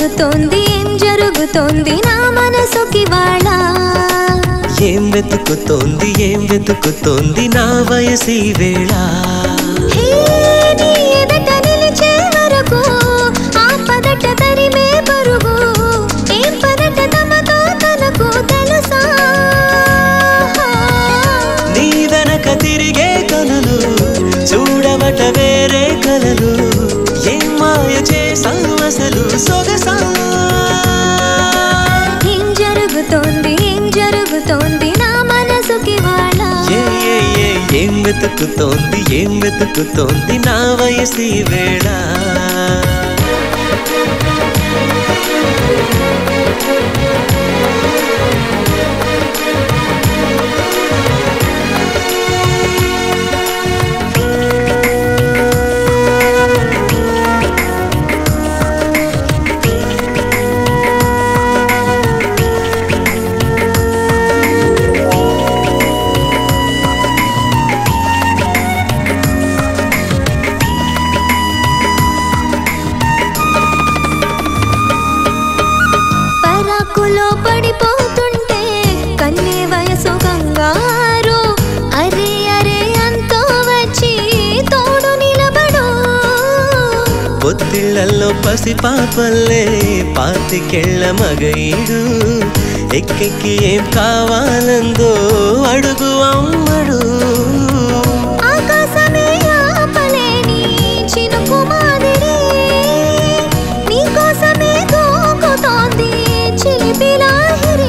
జరుగుతోంది ఏం జరుగుతోంది నా మనసుకి వాళ్ళ ఏం వెతుకుతోంది నా వయసి వేళ నీ ఎదట నిలిచే వరకు ఆ పదట తరిమే పరుగు ఏం పదట తమతో తనకు తెలుసా నీ వెనక తిరిగే కలలు చూడవట వేరే కలలు ఏం మాయ చేసావు అసలు సొగసా ఏం జరుగుతోంది నా మనసుకి వాళ్ళ ఏం వెతుకుతోంది నా వయసి వేళ పరాకులో పడిపోతుంటే కన్నే వయసు కంగారు అరే అరే అంతో వచ్చి తోడు నిలబడు పొత్తిళ్లలో పసిపాపల్లే పాతికెళ్ళ మగయిడు ఎక్కెక్కి ఏం కావాలందో అడుగు అమ్మడు ఆకాశమే ఆపలేని చినుకు మాదిరి నీకోసమే దూకుతోంది చిలిపిలాహిరి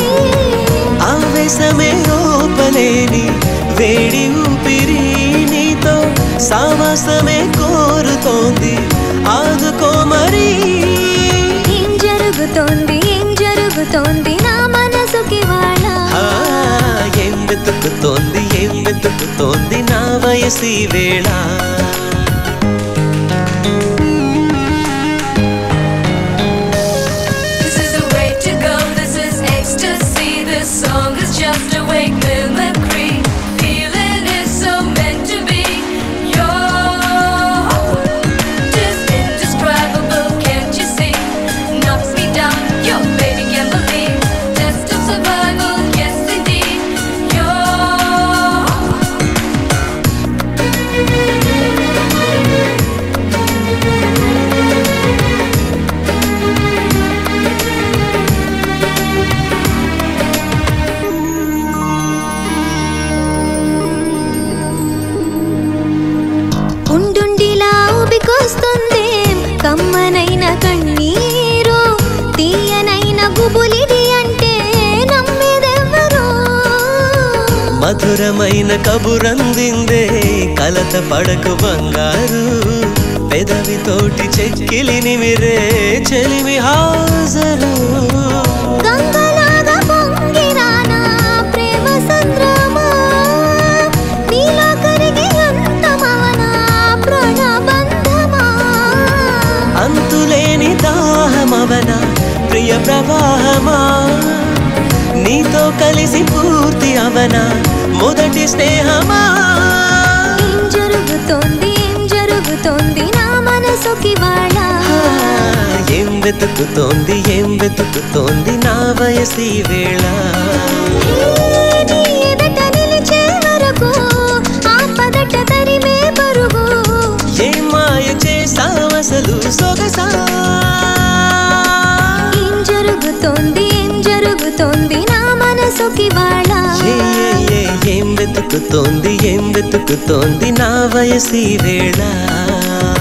ఆవేశమే ఓపలేని వేడి ఊపిరి నీతో సావాసమే కోరుతోంది ఆదుకో మరి ఏం జరుగుతోంది నా మనసుకి వాళ్ళ ఏం వెతుకుతోంది నా వయసి వేళ This is the way to go, this is ecstasy. This song is just a wake mimicry. Feeling is so meant to be. You're just indescribable, can't you see? Knocks me down, your baby can't believe. Test of survival, yes indeed. ఉండుండిలా ఉబికొస్తుంది కమ్మనైన కన్నీరు తీయనైన గుబులిది అంటే నమ్మేదెవ్వరు మధురమైన కబురందిందే కలత పడకు బంగారు పెదవితోటి చెక్కిలి నిమిరే చెలిమి హాజరు గంగలాగా పొంగిరానా ప్రేమ సంద్రమా నీలో కరిగి అంతమవనా ప్రాణబంధమా అంతులేని దాహమవన ప్రియ ప్రవాహమా నీతో కలిసి పూర్తి అవన మొదటి స్నేహమా ఏం జరుగుతోంది నా మనసుకి వాళ్ళ ఏం వెతుకుతోంది నా వయసి వేళ నీ ఎదట నిలిచే వరకు ఆ పదట తరిమే పరుగు ఏం మాయ చేసావు అసలు సొగసా ఏం జరుగుతోంది నా మనసుకి వాళ్ళ ఏం వెతుకుతోంది నా వయసి వేళ